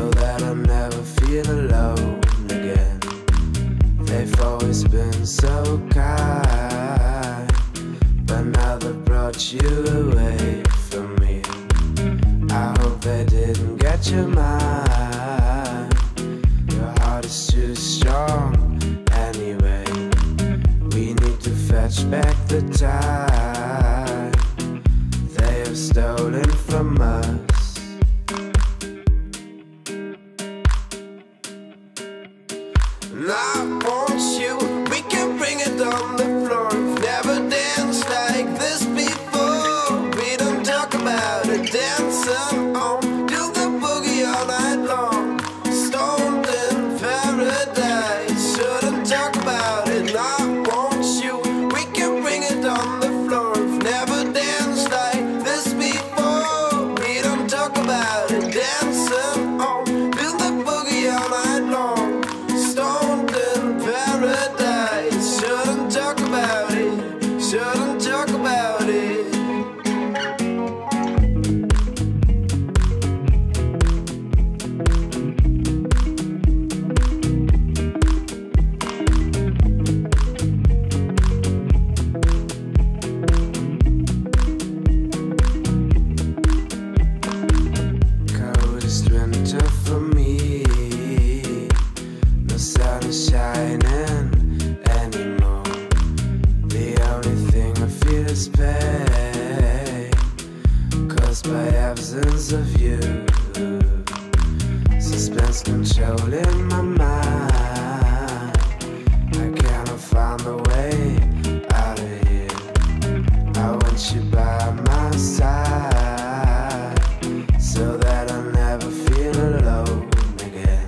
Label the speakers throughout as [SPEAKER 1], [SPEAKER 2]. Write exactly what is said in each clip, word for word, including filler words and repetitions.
[SPEAKER 1] so that I never feel alone again. They've always been so kind, but now they've brought you away from me. I hope they didn't get your mind. Your heart is too strong anyway. We need to fetch back the time they have stolen from us. And I want you, we can bring it on the floor. We've never danced like this before. We don't talk about it, dancing on, do the boogie all night long. Stoned in paradise, shouldn't talk about it. And I want you, we can bring it on the floor. We've never danced like this before. We don't talk about it, dancing on, do the boogie all night long. Paradise, shouldn't talk about it, shouldn't talk about it. Coldest winter for me, no sun is shining anymore. The only thing I feel is pain, caused by absence of you. Suspense controlling my mind. I cannot find a way out of here. I want you by my side, so that I never feel alone again.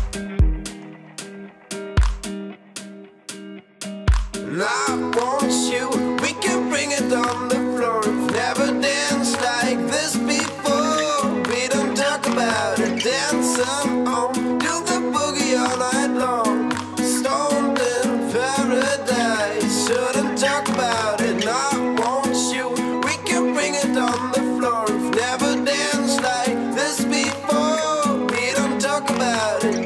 [SPEAKER 1] And I want you, we can bring it on the floor. We've never danced like this before. We don't talk about it, dancing on, do the boogie all night long. Stoned in paradise, shouldn't talk about it. And I want you, we can bring it on the floor. We've never danced like this before. We don't talk about it,